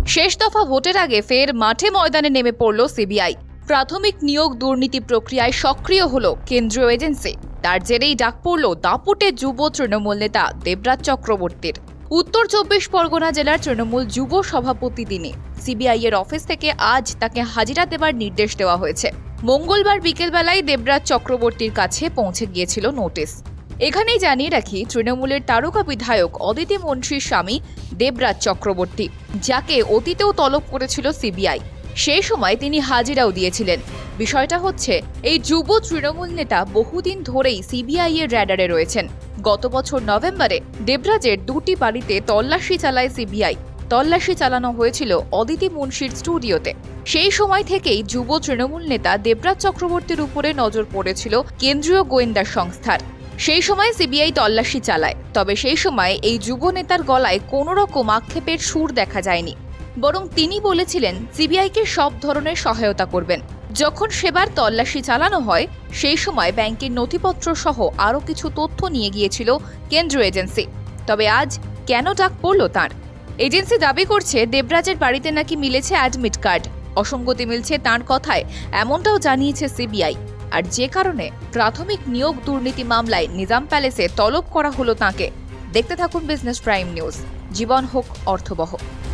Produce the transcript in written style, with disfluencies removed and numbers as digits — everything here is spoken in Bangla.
শেষ দফা ভোটের আগে ফের মাঠে ময়দানে নেমে পড়ল সিবিআই। প্রাথমিক নিয়োগ দুর্নীতি প্রক্রিয়ায় সক্রিয় হলো কেন্দ্রীয় এজেন্সি। তার জেরেই ডাক পড়ল দাপুটে যুব তৃণমূল নেতা দেবরাজ চক্রবর্তীর। উত্তর 24 পরগনা জেলার তৃণমূল যুব সভাপতি তিনি। সিবিআই এর অফিস থেকে আজ তাকে হাজিরা দেওয়ার নির্দেশ দেওয়া হয়েছে। মঙ্গলবার বিকেলবেলায় দেবরাজ চক্রবর্তীর কাছে পৌঁছে গিয়েছিল নোটিশ। এখানেই জানিয়ে রাখি, তৃণমূলের তারকা বিধায়ক অদিতি মুন্সির স্বামী দেবরাজ চক্রবর্তী, যাকে অতীতেও তলব করেছিল সিবিআই, সেই সময় তিনি হাজিরাও দিয়েছিলেন। বিষয়টা হচ্ছে, এই যুব তৃণমূল নেতা বহুদিন ধরেই সিবিআই এর র্যাডারে রয়েছেন। গত বছর নভেম্বরে দেবরাজের দুটি বাড়িতে তল্লাশি চালায় সিবিআই। তল্লাশি চালানো হয়েছিল অদিতি মুন্সির স্টুডিওতে। সেই সময় থেকেই যুব তৃণমূল নেতা দেবরাজ চক্রবর্তীর উপরে নজর পড়েছিল কেন্দ্রীয় গোয়েন্দা সংস্থার। সেই সময় সিবিআই তল্লাশি চালায়, তবে সেই সময় এই যুব নেতার গলায় কোনো রকম আক্ষেপের সুর দেখা যায়নি। বরং তিনি বলেছিলেন সিবিআইকে সব ধরনের সহায়তা করবেন। যখন সেবার তল্লাশি চালানো হয়, সেই সময় ব্যাংকের নথিপত্র সহ আরও কিছু তথ্য নিয়ে গিয়েছিল কেন্দ্রীয় এজেন্সি। তবে আজ কেন ডাক পড়ল তাঁর? এজেন্সি দাবি করছে দেবরাজের বাড়িতে নাকি মিলেছে অ্যাডমিট কার্ড। অসঙ্গতি মিলছে তাঁর কথায়, এমনটাও জানিয়েছে সিবিআই। আর যে কারণে প্রাথমিক নিয়োগ দুর্নীতি মামলায় নিজাম প্যালেসে তলব করা হলো তাঁকে। দেখতে থাকুন বিজনেস প্রাইম নিউজ। জীবন হোক অর্থবহ।